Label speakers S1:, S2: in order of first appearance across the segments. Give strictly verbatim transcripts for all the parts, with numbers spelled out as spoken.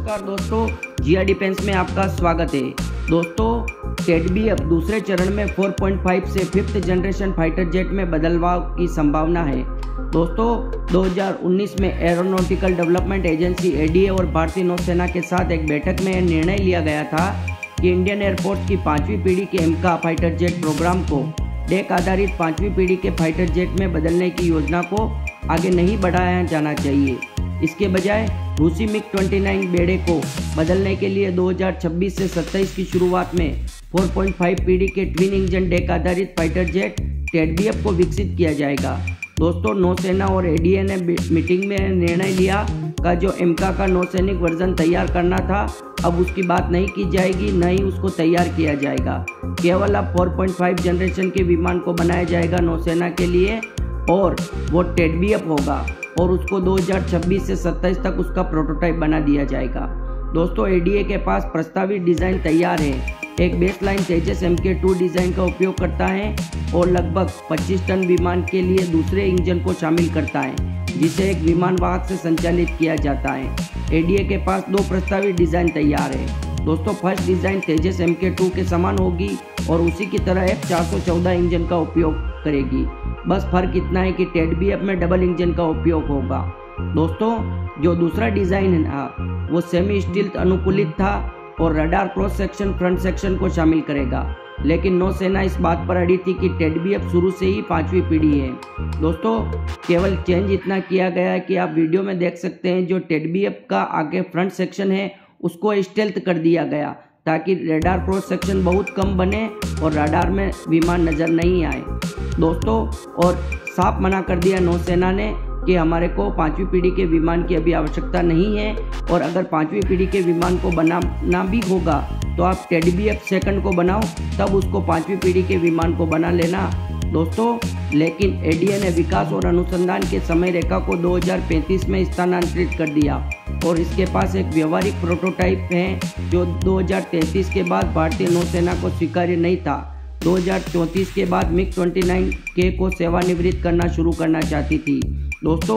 S1: नमस्कार दोस्तों, जिया डिफेंस में आपका स्वागत है। दोस्तों, टेडबीएफ दूसरे चरण में चार पॉइंट पाँच से फिफ्थ जनरेशन फाइटर जेट में बदलाव की संभावना है। दोस्तों, दो हज़ार उन्नीस में एरोनॉटिकल डेवलपमेंट एजेंसी एडीए और भारतीय नौसेना के साथ एक बैठक में यह निर्णय लिया गया था कि इंडियन एयरफोर्स की पांचवी पीढ़ी के एमका फाइटर जेट प्रोग्राम को डेक आधारित पांचवी पीढ़ी के फाइटर जेट में बदलने की योजना को आगे नहीं बढ़ाया जाना चाहिए। इसके बजाय रूसी मिग उनतीस बेड़े को बदलने के लिए दो हज़ार छब्बीस से सत्ताईस की शुरुआत में चार पॉइंट पाँच पीढ़ी के ट्विन इंजन डेक आधारित फाइटर जेट टेडबीएफ को विकसित किया जाएगा। दोस्तों, नौसेना और एडीए ने मीटिंग में निर्णय लिया का जो एमका का नौसैनिक वर्जन तैयार करना था, अब उसकी बात नहीं की जाएगी, न ही उसको तैयार किया जाएगा। केवल अब चार पॉइंट पाँच जनरेशन के विमान को बनाया जाएगा नौसेना के लिए और वो टेडबीएफ होगा और उसको दो हज़ार छब्बीस से सत्ताईस तक उसका प्रोटोटाइप बना दिया जाएगा। दोस्तों, एडीए के पास प्रस्तावित डिज़ाइन तैयार है। एक baseline Tejas M K two design का उपयोग करता है और लगभग पच्चीस टन विमान के लिए दूसरे इंजन को शामिल करता है, जिसे एक विमान वाहक से संचालित किया जाता है। एडीए के पास दो प्रस्तावित डिज़ाइन तैयार है। दोस्तों, first design Tejas M K two के समान होगी और उसी की तरह एफ चार सौ चौदह इंजन का उपयोग करेगी। बस फर्क इतना है कि टेडबीएफ में डबल इंजन का उपयोग होगा। दोस्तों, जो दूसरा डिज़ाइन है वो सेमी स्टील्थ अनुकूलित था और radar cross section front section को शामिल करेगा, लेकिन नौसेना इस बात पर अड़ी थी कि टेडबीएफ शुरू से ही पांचवी पीढ़ी है। दोस्तों, केवल चेंज इतना किया गया है कि आप वीडियो में देख सकते हैं, जो टेडबीएफ का आगे फ्रंट सेक्शन है उसको स्टेल्थ कर दिया गया ताकि रडार क्रॉस सेक्शन बहुत कम बने और रडार में विमान नज़र नहीं आए। दोस्तों, और साफ मना कर दिया नौसेना ने कि हमारे को पांचवी पीढ़ी के विमान की अभी आवश्यकता नहीं है और अगर पांचवी पीढ़ी के विमान को बनाना भी होगा तो आप टेडबीएफ सेकंड को बनाओ, तब उसको पांचवी पीढ़ी के विमान को बना लेना। दोस्तों, लेकिन एडीए ने विकास और अनुसंधान के समय रेखा को दो हज़ार पैंतीस में स्थानांतरित कर दिया और इसके पास एक व्यवहारिक प्रोटोटाइप है जो दो हज़ार तैंतीस के बाद भारतीय नौसेना को स्वीकार्य नहीं था। दो हज़ार चौंतीस के बाद मिग उनतीस के को सेवानिवृत्त करना शुरू करना चाहती थी। दोस्तों,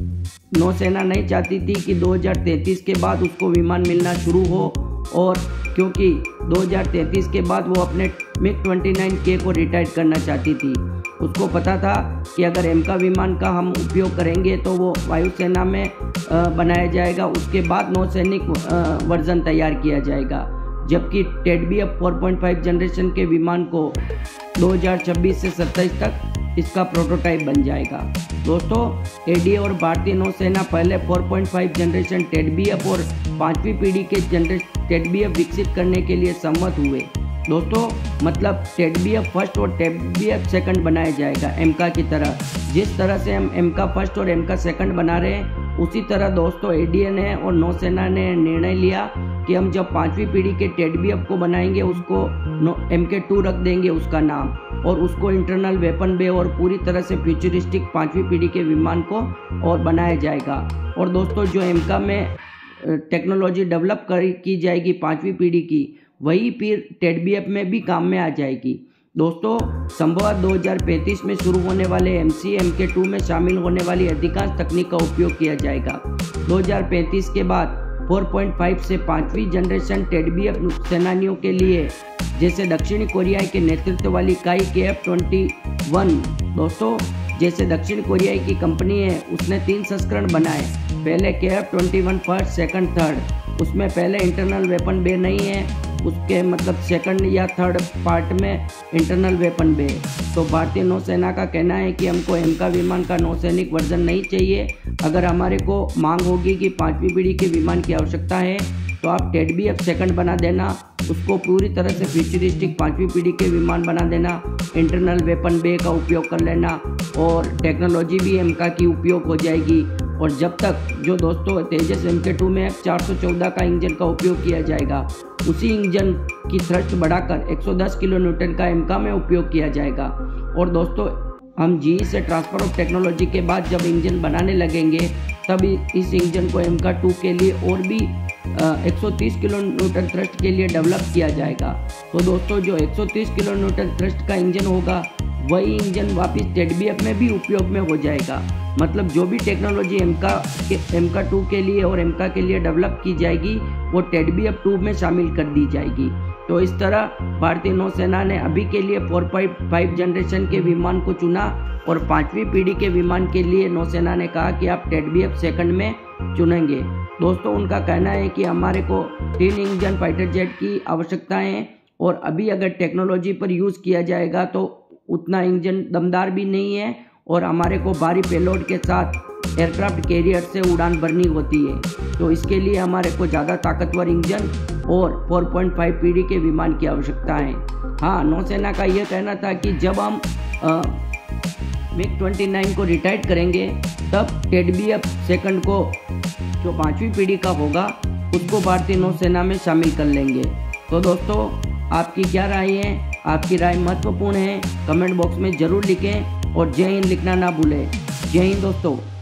S1: नौसेना नहीं चाहती थी कि दो हज़ार तैंतीस के बाद उसको विमान मिलना शुरू हो, और क्योंकि दो हज़ार तैंतीस के बाद वो अपने मिग उनतीस के को रिटायर करना चाहती थी। उसको पता था कि अगर एमका विमान का हम उपयोग करेंगे तो वो वायुसेना में बनाया जाएगा, उसके बाद नौसैनिक वर्जन तैयार किया जाएगा, जबकि टेडबीएफ चार पॉइंट पाँच जनरेशन के विमान को दो हज़ार छब्बीस से सत्ताईस तक इसका प्रोटोटाइप बन जाएगा। दोस्तों, एडीए और भारतीय नौसेना पहले चार पॉइंट पाँच जनरेशन टेडबीएफ और पांचवी पीढ़ी के जनरेशन टेडबीएफ विकसित करने के लिए सहमत हुए। दोस्तों, मतलब टेडबीएफ फर्स्ट और टेडबीएफ सेकंड बनाया जाएगा एमका की तरह। जिस तरह से हम एमका फर्स्ट और एमका सेकंड बना रहे हैं, उसी तरह दोस्तों एडीए ने और नौसेना ने निर्णय लिया कि हम जब पांचवी पीढ़ी के टेडबीएफ को बनाएंगे उसको एम के टू रख देंगे उसका नाम, और उसको इंटरनल वेपन बे और पूरी तरह से फ्यूचरिस्टिक पांचवी पीढ़ी के विमान को और बनाया जाएगा। और दोस्तों, जो एमका में टेक्नोलॉजी डेवलप कर की जाएगी पांचवी पीढ़ी की, वही फिर टेडबीएफ में भी काम में आ जाएगी। दोस्तों, संभवतः दो हज़ार पैंतीस में शुरू होने वाले एमसी एम के टू में शामिल होने वाली अधिकांश तकनीक का उपयोग किया जाएगा। दो हज़ार पैंतीस के बाद चार पॉइंट पाँच से पांचवी जनरेशन टेडबीएफ सेनानियों के लिए, जैसे दक्षिणी कोरिया के नेतृत्व वाली काई के एफ ट्वेंटी वन, दोस्तों जैसे दक्षिण कोरिया की कंपनी है, उसने तीन संस्करण बनाए। पहले के F twenty one first, second, third. उसमें पहले इंटरनल वेपन बे नहीं है, उसके मतलब सेकंड या थर्ड पार्ट में इंटरनल वेपन बे। तो भारतीय नौसेना का कहना है कि हमको एमका विमान का नौसैनिक वर्जन नहीं चाहिए। अगर हमारे को मांग होगी कि पांचवी पीढ़ी के विमान की आवश्यकता है तो आप टेडबीएफ सेकंड बना देना, उसको पूरी तरह से फ्यूचरिस्टिक पांचवी पीढ़ी के विमान बना देना, इंटरनल वेपन बे का उपयोग कर लेना और टेक्नोलॉजी भी एमका की उपयोग हो जाएगी। और जब तक जो दोस्तों तेजस एम के टू में एफ चार सौ चौदह का इंजन का उपयोग किया जाएगा, उसी इंजन की थ्रस्ट बढ़ाकर एक सौ दस किलो न्यूटन का एमका में उपयोग किया जाएगा। और दोस्तों, हम जीई से ट्रांसफर ऑफ टेक्नोलॉजी के बाद जब इंजन बनाने लगेंगे, तब इस इंजन को एमका टू के लिए और भी एक सौ तीस किलो न्यूटन थ्रस्ट के लिए डेवलप किया जाएगा। तो दोस्तों, जो एक सौ तीस किलो न्यूटन थ्रस्ट का इंजन होगा वही इंजन वापस टेडबीएफ में भी उपयोग में हो जाएगा। मतलब जो भी टेक्नोलॉजी एमका एमका टू के लिए और एमका के लिए डेवलप की जाएगी वो टेडबीएफ टू में शामिल कर दी जाएगी। तो इस तरह भारतीय नौसेना ने अभी के लिए फोर पॉइंट फाइव जनरेशन के विमान को चुना और पाँचवीं पीढ़ी के विमान के लिए नौसेना ने कहा कि आप टेडबीएफ सेकंड में चुनेंगे। दोस्तों उनका कहना है कि हमारे को तीन इंजन फाइटर जेट की आवश्यकता है और अभी अगर टेक्नोलॉजी पर यूज़ किया जाएगा तो उतना इंजन दमदार भी नहीं है और हमारे को भारी पेलोड के साथ एयरक्राफ्ट कैरियर से उड़ान भरनी होती है। तो इसके लिए हमारे को ज़्यादा ताकतवर इंजन और फोर पॉइंट फाइव पीढ़ी के विमान की आवश्यकता है। हाँ, नौसेना का यह कहना था कि जब हम मिग ट्वेंटी नाइन को रिटायर्ड करेंगे तब टेडबीएफ सेकंड को जो पाँचवीं पीढ़ी का होगा उसको भारतीय नौसेना में शामिल कर लेंगे। तो दोस्तों आपकी क्या राय है? आपकी राय महत्वपूर्ण है, कमेंट बॉक्स में ज़रूर लिखें और जय हिंद लिखना ना भूलें। जय हिंद दोस्तों।